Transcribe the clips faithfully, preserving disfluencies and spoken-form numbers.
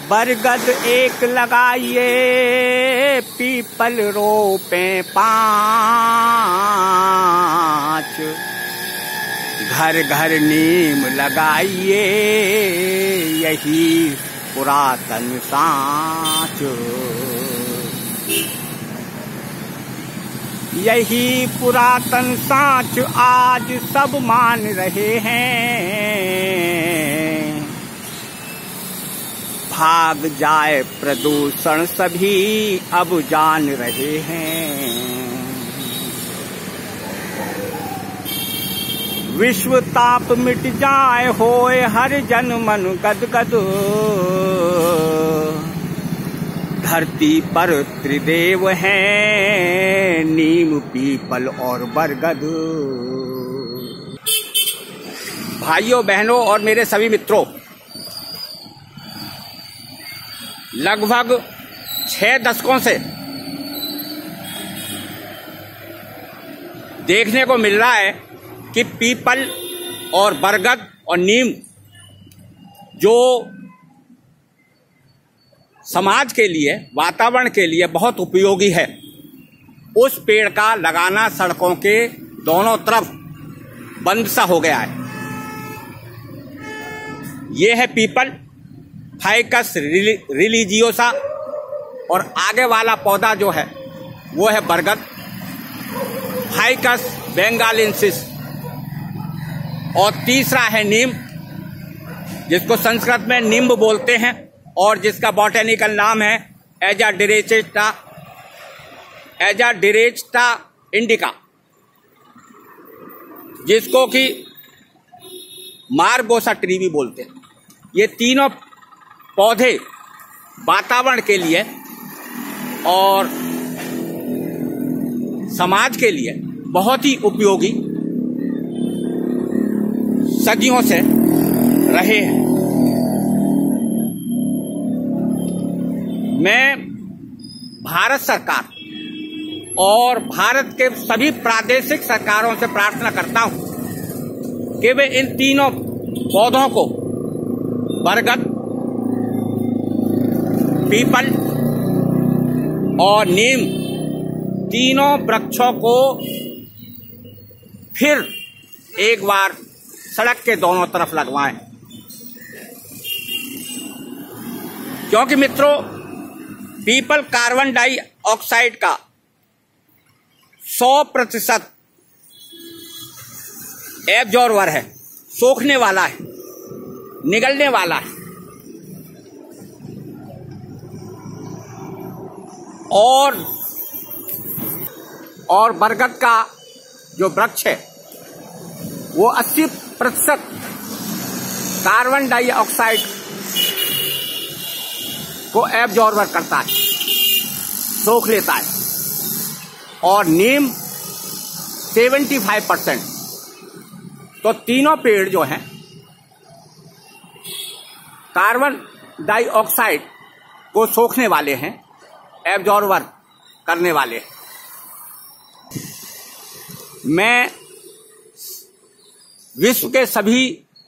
बरगद एक लगाइए, पीपल रोपे पांच, घर घर नीम लगाइए, यही पुरातन साँच, यही पुरातन साँच आज सब मान रहे हैं। भाग जाए प्रदूषण सभी अब जान रहे हैं। विश्व ताप मिट जाए, होए हर जन मन गदगद, धरती पर त्रिदेव हैं, नीम पीपल और बरगद। भाइयों बहनों और मेरे सभी मित्रों, लगभग छह दशकों से देखने को मिल रहा है कि पीपल और बरगद और नीम जो समाज के लिए, वातावरण के लिए बहुत उपयोगी है, उस पेड़ का लगाना सड़कों के दोनों तरफ बंद सा हो गया है। ये है पीपल, फाइकस रिलीजियोसा, और आगे वाला पौधा जो है वो है बरगद, फाइकस बेंगालेंसिस, और तीसरा है नीम, जिसको संस्कृत में निम्ब बोलते हैं और जिसका बॉटेनिकल नाम है एजाडिरेक्टा एजाडिरेक्टा इंडिका, जिसको कि मार्गोसा ट्री भी बोलते हैं। ये तीनों पौधे वातावरण के लिए और समाज के लिए बहुत ही उपयोगी सदियों से रहे हैं। मैं भारत सरकार और भारत के सभी प्रादेशिक सरकारों से प्रार्थना करता हूं कि वे इन तीनों पौधों को, बरगद, पीपल और नीम, तीनों वृक्षों को फिर एक बार सड़क के दोनों तरफ लगवाएं। क्योंकि मित्रों, पीपल कार्बन डाइऑक्साइड का सौ प्रतिशत एब्जॉर्बर है, सोखने वाला है, निगलने वाला है, और और बरगद का जो वृक्ष है वो अस्सी प्रतिशत कार्बन डाइऑक्साइड को एब्जॉर्बर करता है, सोख लेता है, और नीम पचहत्तर परसेंट। तो तीनों पेड़ जो हैं कार्बन डाइऑक्साइड को सोखने वाले हैं, एब्जॉर्बर करने वाले हैं। मैं विश्व के सभी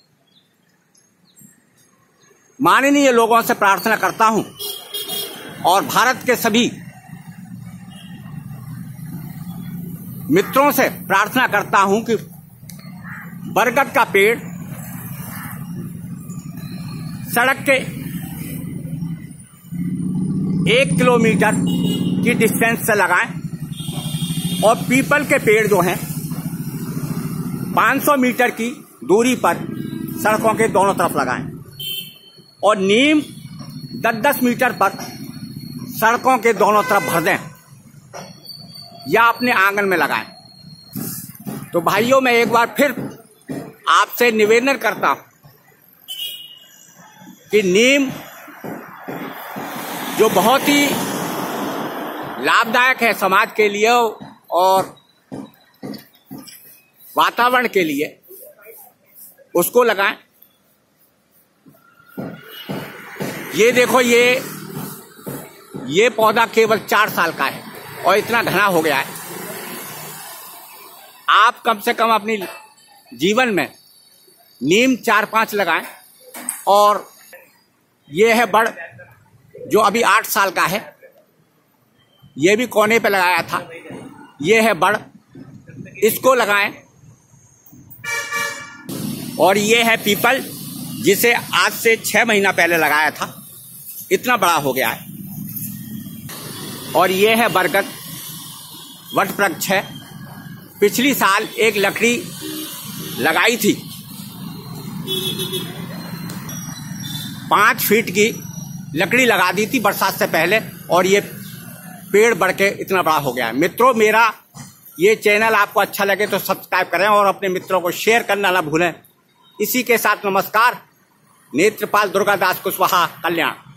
माननीय लोगों से प्रार्थना करता हूं और भारत के सभी मित्रों से प्रार्थना करता हूं कि बरगद का पेड़ सड़क के एक किलोमीटर की डिस्टेंस से लगाएं, और पीपल के पेड़ जो हैं पाँच सौ मीटर की दूरी पर सड़कों के दोनों तरफ लगाएं, और नीम दस दस मीटर पर सड़कों के दोनों तरफ भर दें या अपने आंगन में लगाएं। तो भाइयों, मैं एक बार फिर आपसे निवेदन करता हूं कि नीम जो बहुत ही लाभदायक है समाज के लिए और वातावरण के लिए, उसको लगाएं। ये देखो, ये ये पौधा केवल चार साल का है और इतना घना हो गया है। आप कम से कम अपनी जीवन में नीम चार पांच लगाएं। और ये है बड़ जो अभी आठ साल का है, ये भी कोने पे लगाया था। ये है बड़, इसको लगाएं। और ये है पीपल, जिसे आज से छह महीना पहले लगाया था, इतना बड़ा हो गया है। और ये है बरगद, वट वृक्ष है। पिछली साल एक लकड़ी लगाई थी, पांच फीट की लकड़ी लगा दी थी बरसात से पहले, और ये पेड़ बढ़ के इतना बड़ा हो गया है। मित्रों, मेरा ये चैनल आपको अच्छा लगे तो सब्सक्राइब करें और अपने मित्रों को शेयर करना ना भूलें। इसी के साथ नमस्कार। नेत्रपाल दुर्गादास कुशवाहा, कल्याण।